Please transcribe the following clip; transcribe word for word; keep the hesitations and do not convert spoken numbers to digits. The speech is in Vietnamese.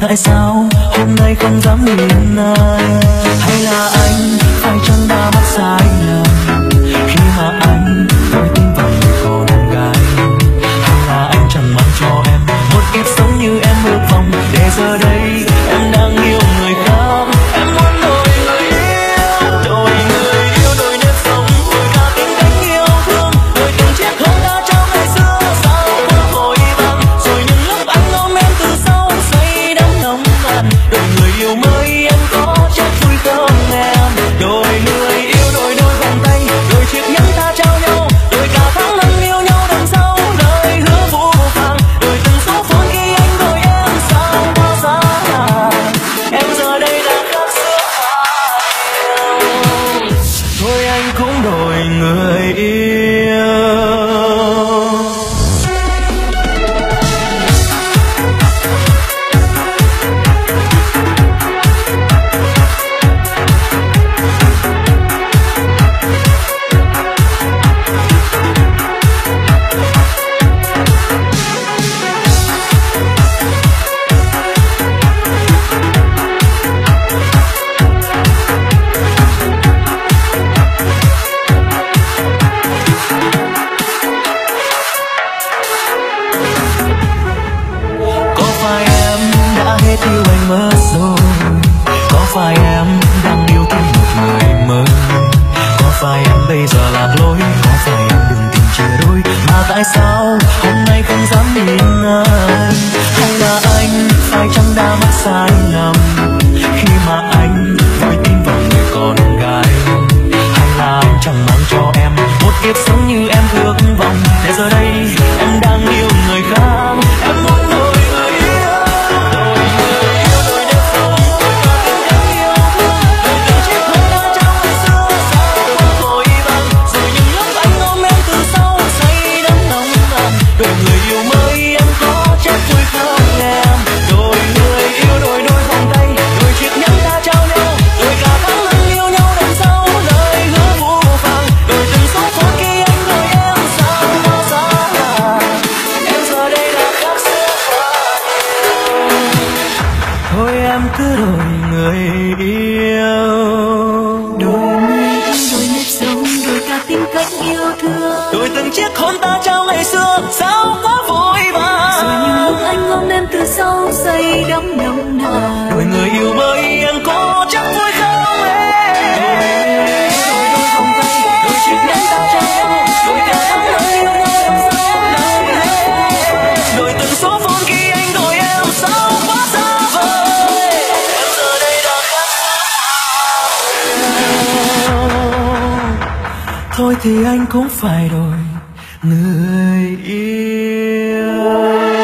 tại sao hôm nay không dám nhìn anh? Hay là anh phải chăng đã mắc sai lầm khi mà anh vội tin vào người con gái? Hay là anh chẳng mang cho em một kiếp sống như em ước vọng, để giờ đây em đang yêu người khác? Em muốn đổi người yêu, đổi người yêu, đổi nếp sống, đổi cả tính cách yêu thương, đổi từng chiếc hôn đã trao ngày xưa. Sao quá vội vàng, rồi những lúc anh ôm em từ sau say đắm nồng nàn. Đổi người yêu mới em có chết vui không em? Đổi người yêu, đổi đôi vòng tay, đổi chiếc nhẫn ta trao nhau, đổi cả tháng năm yêu nhau đằng sau lời hứa vô vàng, đổi từng số phận khi anh gọi em sao quá xa lạ. Em giờ đây đã khác xưa nhiều, thôi anh cũng đổi người yêu. Yêu anh mất rồi, có phải em đang yêu thêm một người mới? Có phải em bây giờ lạc lối, có phải em đừng tình chia đôi, mà tại sao hôm nay không dám nhìn anh? Hay là anh phải chăng đã mắc sai lầm khi mà anh vội tin vào người con gái? Hay là anh chẳng mang cho em một kiếp sống như em ước vọng, để giờ đây em đang yêu người khác? Em muốn đổi người yêu, đổi người yêu, đổi nếp sống, đổi cả tính cách yêu thương, đổi từng chiếc hôn đã trao ngày xưa. Sao quá vội vàng, rồi những lúc anh ôm em từ sau say đắm nồng nàn. Đổi người yêu mới em có chết vui không em? Đổi người yêu, đổi đôi vòng tay, đổi chiếc nhẫn ta trao nhau, đổi cả tháng năm yêu nhau đằng sau lời hứa vô vàng, đổi từng số phận khi anh gọi em sao quá xa lạ. Em giờ đây đã khác xưa quá nhiều, thôi em cứ đổi người yêu. Đổi người yêu, đổi nếp sống, đổi cả tính cách yêu thương, Đổi từng chiếc hôn ta trao ngày xưa. Sao quá vội vàng, rồi những lúc anh ôm em từ sau say đắm nồng nàn. đổi người yêu mới em có chắc vui không em? Đổi đôi vòng tay, đổi chiếc nhẫn ta trao nhau, đổi cả tháng năm yêu nhau đằng sau lời hứa, đổi từng số phận khi anh gọi em sao quá xa vời. Em giờ đây đã khác xưa, thôi thì anh cũng phải đổi người yêu.